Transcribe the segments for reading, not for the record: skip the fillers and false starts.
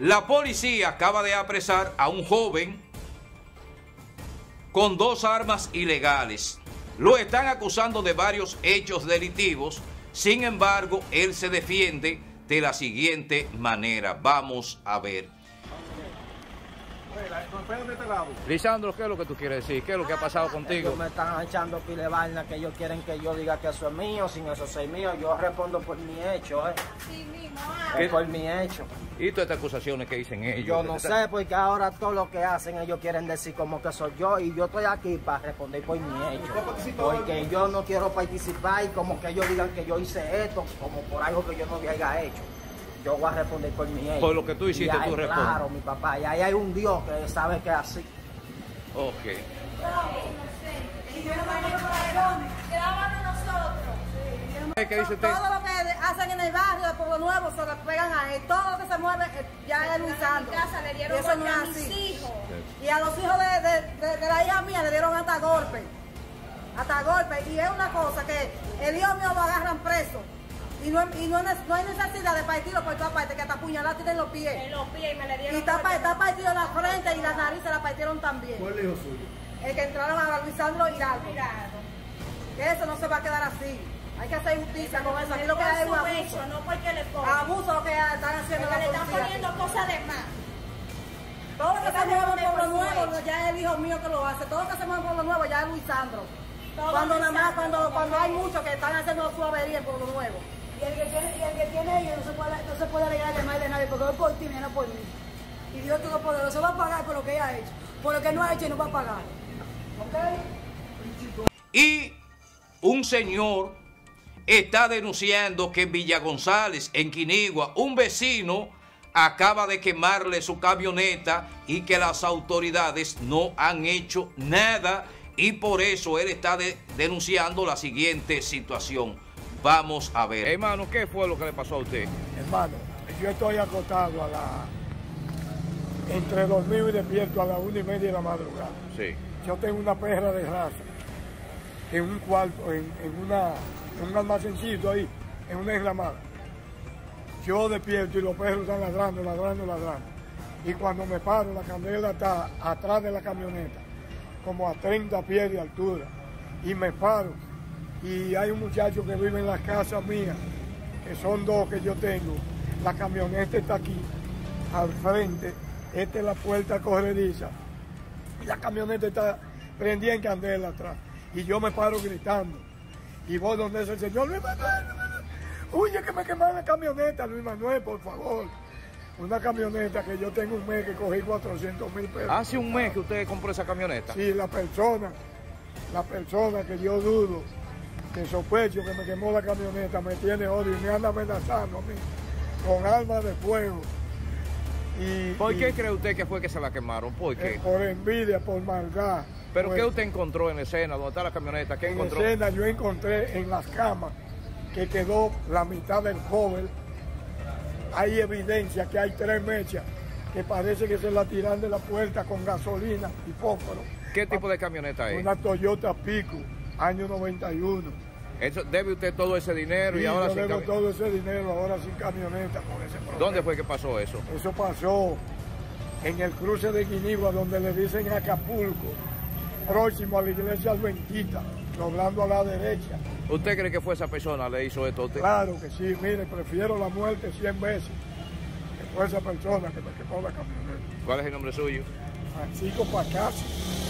La policía acaba de apresar a un joven con 2 armas ilegales. Lo están acusando de varios hechos delictivos. Sin embargo, él se defiende de la siguiente manera. Vamos a ver. Lisandro, ¿qué es lo que tú quieres decir? ¿Qué es lo que ha pasado contigo? Ellos me están echando pile de vaina que ellos quieren que yo diga que eso es mío, sin eso es mío. Yo respondo por mi hecho, Sí mismo, Es por mi hecho. ¿Y todas estas acusaciones que dicen ellos? Yo no sé, porque ahora todo lo que hacen ellos quieren decir como que soy yo, y yo estoy aquí para responder por mi hecho. Porque yo no quiero participar y como que ellos digan que yo hice esto, como por algo que yo no haya hecho. Yo voy a responder por mi hecho. Por lo que tú hiciste, tú respondes. Claro, mi papá, y ahí hay un Dios que sabe que es así. Ok. ¿Qué dice usted? Todo lo que hacen en el barrio de Pueblo Nuevo se lo pegan a él. Todo lo que se mueve ya es Lisandro. Y eso no es así. Y a los hijos de la hija mía le dieron hasta golpe. Hasta golpe. Y es una cosa que el hijo mío lo agarran preso. Y no hay necesidad de partirlo por todas partes, que hasta puñalada tienen los pies. En los pies y me le dieron. Y está partido la frente y la nariz se la partieron también. ¿Cuál es el hijo suyo? El que entraron a Lisandro Hidalgo. Que eso no se va a quedar así. Hay que hacer justicia con eso. Aquí lo que hay es un abuso. No porque le pongan. Abuso lo que están haciendo la Le están policía. poniendo cosas de más. Todo lo que se mueve en Pueblo Nuevo ya es el hijo mío que lo hace. Todo lo que se mueve en Pueblo Nuevo ya es Lisandro. Cuando hay muchos que están haciendo su avería en Pueblo Nuevo. Y el que tiene ellos no se puede alegar de mal de nadie, porque es por ti, no por mí. Y Dios Todopoderoso va a pagar por lo que ella ha hecho. Por lo que no ha hecho y no va a pagar. ¿Ok? Y un señor está denunciando que en Villa González, en Quinigua, un vecino acaba de quemarle su camioneta y que las autoridades no han hecho nada, y por eso él está denunciando la siguiente situación. Vamos a ver. Hermano, ¿qué fue lo que le pasó a usted? Hermano, yo estoy acostado entre dormido y despierto a las 1:30 de la madrugada. Sí. Yo tengo una perra de raza en un cuarto, en un almacencito ahí, en una enramada. Yo despierto y los perros están ladrando. Y cuando me paro, la candela está atrás de la camioneta, como a 30 pies de altura. Y me paro. Y hay un muchacho que vive en la casa mía, que son 2 que yo tengo. La camioneta está aquí, al frente. Esta es la puerta corrediza. Y la camioneta está prendida en candela atrás. Y yo me paro gritando. Y voy donde es el señor Luis Manuel. Huye que me quemaron la camioneta, Luis Manuel, por favor. Una camioneta que yo tengo un mes que cogí 400,000 pesos. ¿Hace un mes que usted compró esa camioneta? Sí, la persona que yo dudo, que sospecho que me quemó la camioneta, me tiene odio y me anda amenazando a mí con armas de fuego. ¿Por qué cree usted que fue que se la quemaron? ¿Por qué? Por envidia, por maldad. ¿Pero pues, qué usted encontró en la escena? ¿Dónde está la camioneta? ¿Qué encontró? En la escena yo encontré en las camas que quedó la mitad del cover. Hay evidencia que hay 3 mechas que parece que se la tiran de la puerta con gasolina y fósforo. ¿Qué tipo de camioneta es? Una Toyota Pico, año 91. Eso, ¿debe usted todo ese dinero Sí, y ahora yo sin debo todo ese dinero ahora sin camioneta por ese problema. ¿Dónde fue que pasó eso? Eso pasó en el cruce de Quinigua, donde le dicen Acapulco, próximo a la iglesia Adventista, doblando a la derecha. ¿Usted cree que fue esa persona le hizo esto a usted? Claro que sí, mire, prefiero la muerte 100 veces que fue esa persona que me quemó la camioneta. ¿Cuál es el nombre suyo? Francisco Pacasi.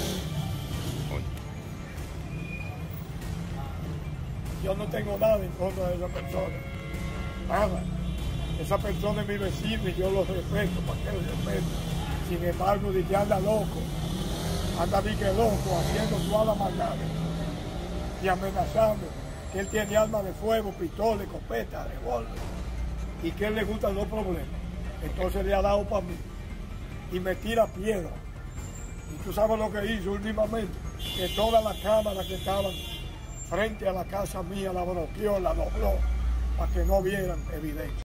Yo no tengo nada en contra de esa persona, nada. Esa persona es mi vecino y yo lo respeto, para que lo respeto. Sin embargo, dice que anda loco, anda dique loco, haciendo toda la maldad y amenazando que él tiene armas de fuego, pistola, escopeta, revólver, y que él le gustan los problemas. Entonces le ha dado para mí y me tira piedra. Y tú sabes lo que hizo últimamente, que todas las cámaras que estaban frente a la casa mía la bloqueó, la dobló, para que no vieran evidencia.